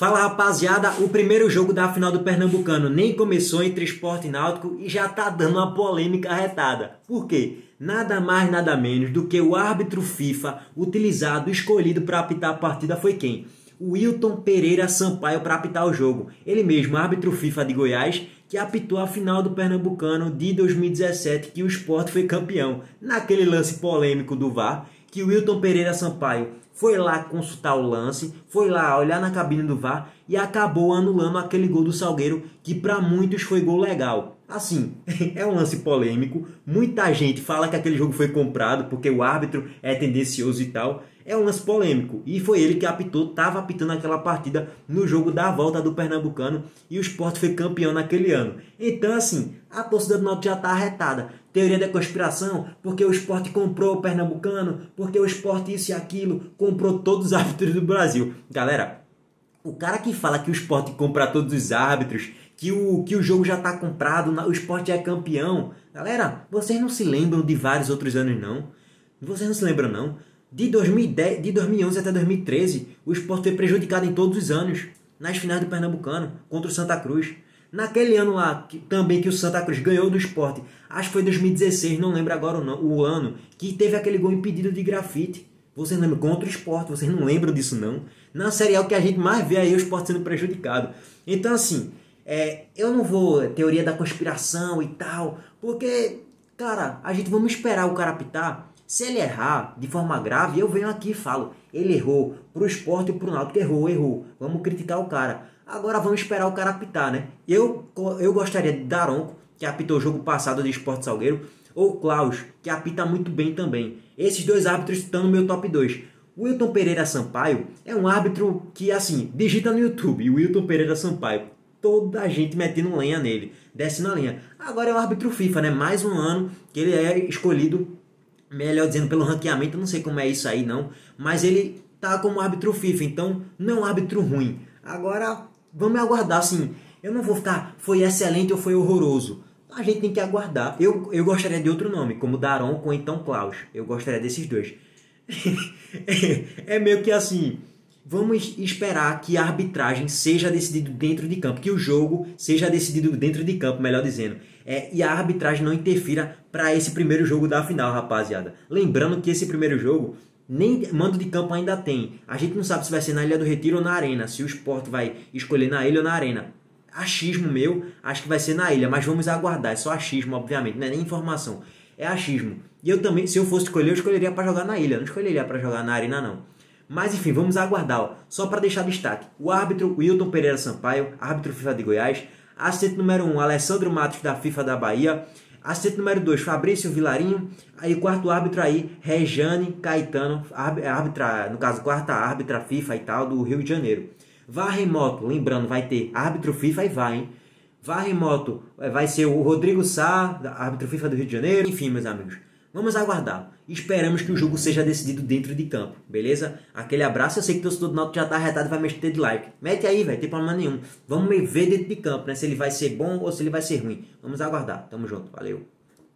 Fala rapaziada, o primeiro jogo da final do Pernambucano nem começou entre Sport e Náutico e já tá dando uma polêmica arretada. Por quê? Nada mais nada menos do que o árbitro FIFA utilizado, escolhido para apitar a partida foi quem? O Wilton Pereira Sampaio para apitar o jogo. Ele mesmo, árbitro FIFA de Goiás, que apitou a final do Pernambucano de 2017, que o Sport foi campeão. Naquele lance polêmico do VAR, que o Wilton Pereira Sampaio foi lá consultar o lance, foi lá olhar na cabine do VAR e acabou anulando aquele gol do Salgueiro, que para muitos foi gol legal. Assim, é um lance polêmico, muita gente fala que aquele jogo foi comprado porque o árbitro é tendencioso e tal. É um lance polêmico e foi ele que apitou, estava apitando aquela partida no jogo da volta do Pernambucano e o Sport foi campeão naquele ano. Então assim, a torcida do Náutico já está arretada. Teoria da conspiração, porque o Sport comprou o Pernambucano, porque o Sport isso e aquilo, comprou todos os árbitros do Brasil. Galera, o cara que fala que o Sport compra todos os árbitros, que o jogo já está comprado, o Sport já é campeão. Galera, vocês não se lembram de vários outros anos não? Vocês não se lembram não? De 2011 até 2013, o Sport foi prejudicado em todos os anos, nas finais do Pernambucano, contra o Santa Cruz. Naquele ano lá, também que o Santa Cruz ganhou do Sport, acho que foi 2016, não lembro agora o ano, que teve aquele gol impedido de grafite. Vocês não lembram? Contra o Sport, vocês não lembram disso não? Na Série A o que a gente mais vê aí é o Sport sendo prejudicado. Então assim, eu não vou teoria da conspiração e tal, porque, cara, vamos esperar o cara apitar. Se ele errar de forma grave, eu venho aqui e falo, ele errou pro Sport e pro Náutico, errou. Vamos criticar o cara. Agora vamos esperar o cara apitar, né? Eu gostaria de Daronco, que apitou o jogo passado de Sport Salgueiro, ou Klaus, que apita muito bem também. Esses dois árbitros estão no meu top 2. O Wilton Pereira Sampaio é um árbitro que, assim, digita no YouTube, Wilton Pereira Sampaio. Toda a gente metendo lenha nele, desce na linha. Agora é um árbitro FIFA, né? Mais um ano que ele é escolhido, melhor dizendo, pelo ranqueamento, eu não sei como é isso aí não, mas ele tá como árbitro FIFA, então não é um árbitro ruim. Agora, vamos aguardar, assim, eu não vou ficar, foi excelente ou foi horroroso. A gente tem que aguardar. Eu gostaria de outro nome, como Daronco ou então Klaus. Eu gostaria desses dois. É meio que assim, vamos esperar que a arbitragem seja decidida dentro de campo, que o jogo seja decidido dentro de campo, melhor dizendo. E a arbitragem não interfira para esse primeiro jogo da final, rapaziada. Lembrando que esse primeiro jogo, nem mando de campo ainda tem. A gente não sabe se vai ser na Ilha do Retiro ou na Arena, se o Sport vai escolher na Ilha ou na Arena. Achismo meu, acho que vai ser na Ilha, mas vamos aguardar. É só achismo, obviamente, não é nem informação. É achismo. E eu também, se eu fosse escolher, eu escolheria para jogar na Ilha, não escolheria para jogar na Arena, não. Mas enfim, vamos aguardar. Ó. Só para deixar destaque, o árbitro Wilton Pereira Sampaio, árbitro FIFA de Goiás. Assistente número 1, Alessandro Matos, da FIFA da Bahia. Assistente número 2, Fabrício Vilarinho. Aí o quarto árbitro aí, Rejane Caetano, no caso, quarta árbitra FIFA e tal, do Rio de Janeiro. VAR remoto, lembrando, vai ter árbitro FIFA e vai, hein? VAR remoto vai ser o Rodrigo Sá, árbitro FIFA do Rio de Janeiro. Enfim, meus amigos, vamos aguardar. Esperamos que o jogo seja decidido dentro de campo, beleza? Aquele abraço, eu sei que o torcedor do Náutico já tá arretado e vai mexer de like. Mete aí, velho, tem problema nenhum. Vamos ver dentro de campo, né? Se ele vai ser bom ou se ele vai ser ruim. Vamos aguardar. Tamo junto, valeu.